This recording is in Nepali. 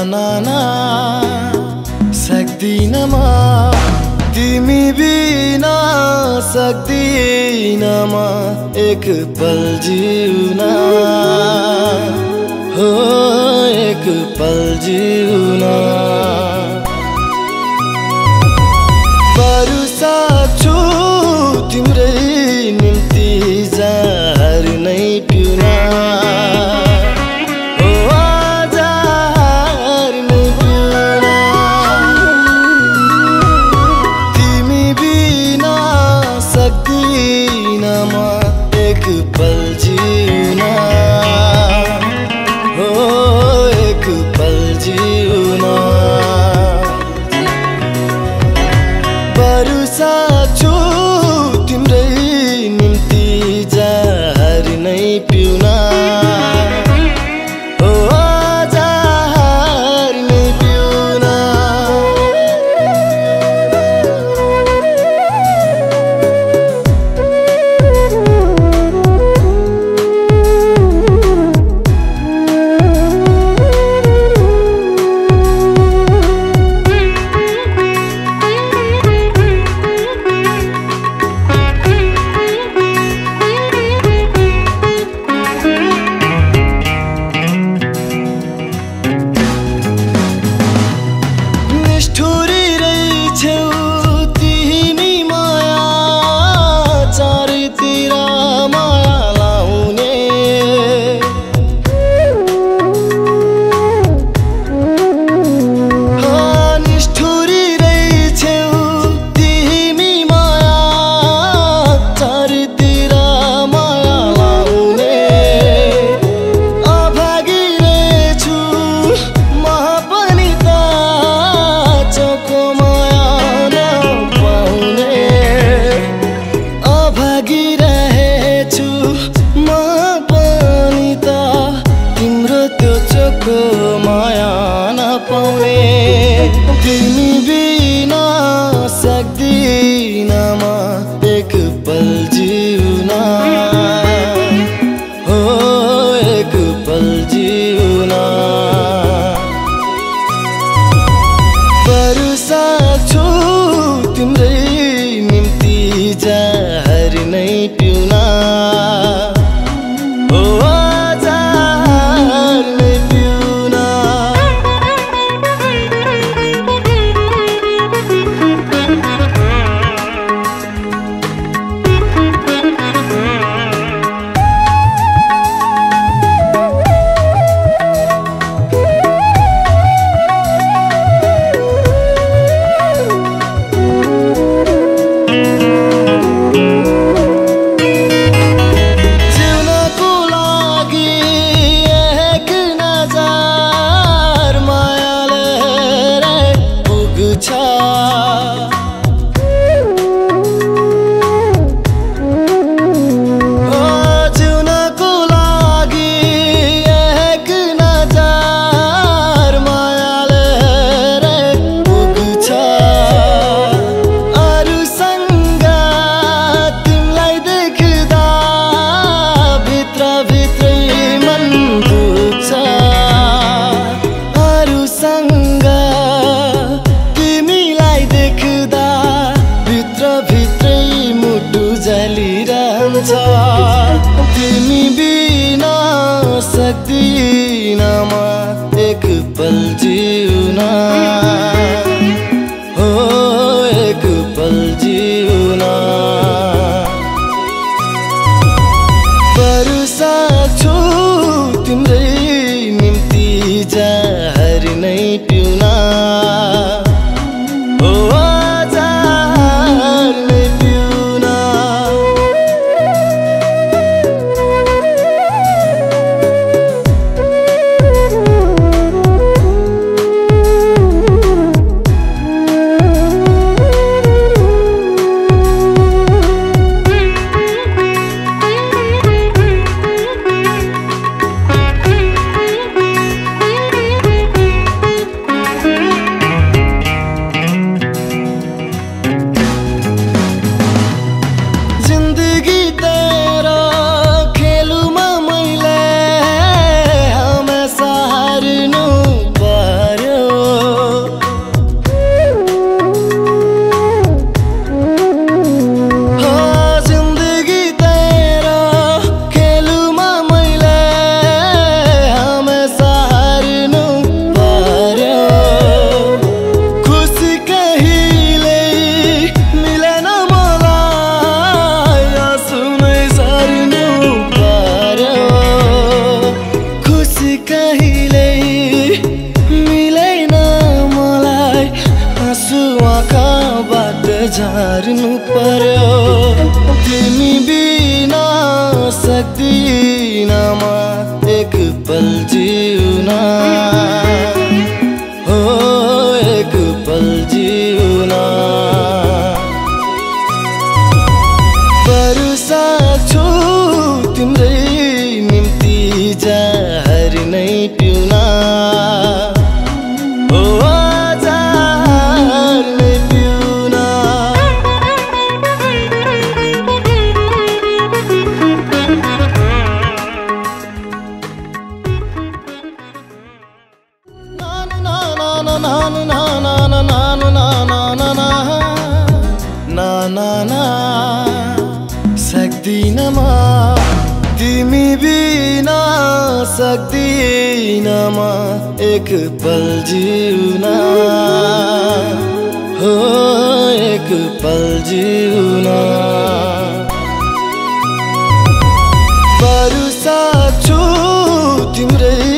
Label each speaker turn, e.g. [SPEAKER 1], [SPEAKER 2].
[SPEAKER 1] नाना सक्दिन म तिमी बिना सक्दिन म एक पल जिउन हो एक पल जिउन बरु साच्छु तिम्रै निम्ति जहर नै पिउन माया नपाउने तिमी बिना सक्दिन म एक पल जिउन हो एक पल जिउन बरु साच्छु तिम्रै निम्ति जहर नै पिउन तिमी बिना सक्दिन म एक पल जिउन हो एक पल जिउन बरु साच्छु तिम्रै निम्ति जहर नै पिउन झार्नु पर्यो तिमी बिना सक्दिन म एक पल जिउन हो एक पल जिउन बरसाछु तिम्रै निम्ति जहर नै पिउन हो जहर नै पिउन ना सक्दिन म तिमी बिना सक्दिन म एक पल जिउन हो एक पल जिउन बरसाछु तिम्रै